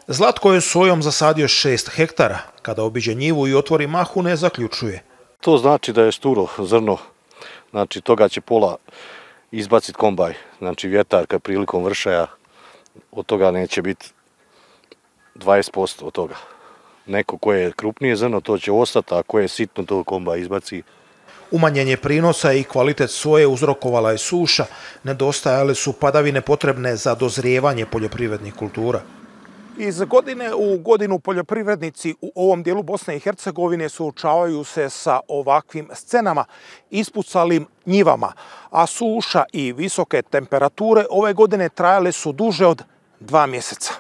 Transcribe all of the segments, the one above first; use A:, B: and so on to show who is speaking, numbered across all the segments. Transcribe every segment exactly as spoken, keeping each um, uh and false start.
A: Zlatko je sojom zasadio šest hektara. Kada obiđe njivu i otvori mahune, zaključuje.
B: To znači da je sturo zrno, znači toga će pola izbaciti kombaj, znači vjetarka prilikom vršaja, od toga neće biti dvadeset posto od toga. Neko koje je krupnije zrno, to će ostati, a koje je sitno, to kombaj izbaci.
A: Umanjenje prinosa i kvalitet soje uzrokovala je suša, nedostajale su padavine potrebne za dozrijevanje poljoprivrednih kultura. Iz godine u godinu poljoprivrednici u ovom dijelu Bosne i Hercegovine suočavaju se sa ovakvim scenama, ispucalim njivama, a suša i visoke temperature ove godine trajale su duže od dva mjeseca.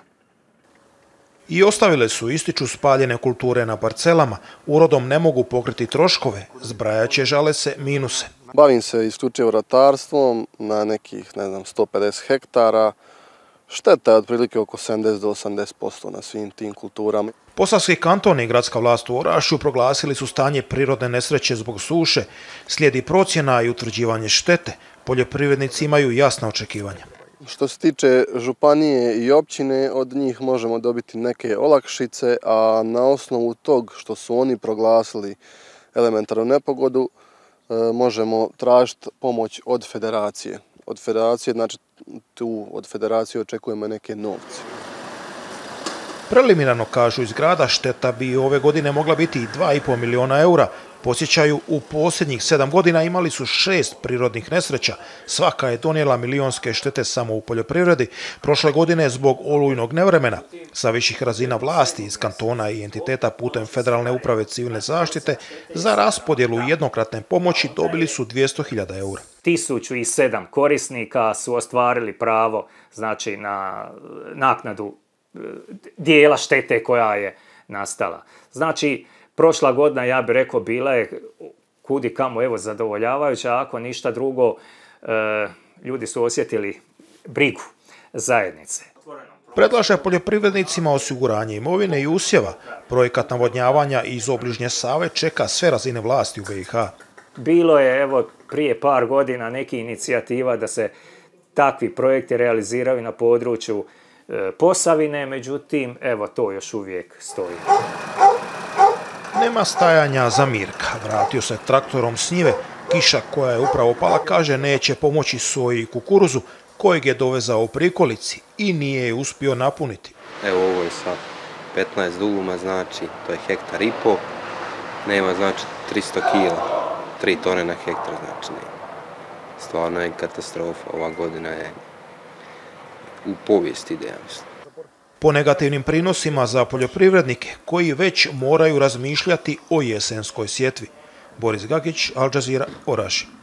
A: I ostavile su, ističu, spaljene kulture na parcelama, urodom ne mogu pokriti troškove, zbrajaće žale se minuse.
C: Bavim se isključivo ratarstvom na nekih, ne znam, sto pedeset hektara. Šteta je otprilike oko sedamdeset do osamdeset posto na svim tim kulturama.
A: Posavski kanton i gradska vlast u Orašju proglasili su stanje prirodne nesreće zbog suše. Slijedi procjena i utvrđivanje štete. Poljoprivrednici imaju jasna očekivanja.
C: Što se tiče županije i općine, od njih možemo dobiti neke olakšice, a na osnovu tog što su oni proglasili elementarnu nepogodu, možemo tražiti pomoć od federacije. Od federacije, znači tu od federacije očekujemo neke novce.
A: Preliminarno, kažu iz grada, šteta bi ove godine mogla biti i dva i pol miliona eura. Podsjećaju, u posljednjih sedam godina imali su šest prirodnih nesreća. Svaka je donijela milionske štete samo u poljoprivredi. Prošle godine zbog olujnog nevremena sa viših razina vlasti iz kantona i entiteta putem Federalne uprave civilne zaštite za raspodjelu jednokratne pomoći dobili su dvjesto hiljada eura.
D: tisuću sedam korisnika su ostvarili pravo, znači, na naknadu dijela štete koja je nastala. Znači, prošla godina, ja bih rekao, bila je kudi kamo evo zadovoljavajuća, ako ništa drugo, e, ljudi su osjetili brigu zajednice.
A: Predlaže poljoprivrednicima osiguranje imovine i usjeva. Projekat navodnjavanja iz obližnje Save čeka sve razine vlasti u B i H.
D: Bilo je evo prije par godina neki inicijativa da se takvi projekti realiziraju na području e, Posavine, međutim, evo to još uvijek stoji.
A: Nema stajanja za Mirka. Vratio se traktorom s njive. Kiša koja je upravo pala, kaže, neće pomoći soji i kukuruzu, kojeg je dovezao u prikolici i nije je uspio napuniti.
E: Evo, ovo je sa petnaest duguma, znači to je hektar i po, nema znači tristo kila, tri tone na hektar, znači nema. Stvarno je katastrofa, ova godina je u povijesti ide, ja mislim.
A: Po negativnim prinosima za poljoprivrednike koji već moraju razmišljati o jesenskoj sjetvi. Boris Gagić, Al Jazeera, Orašje.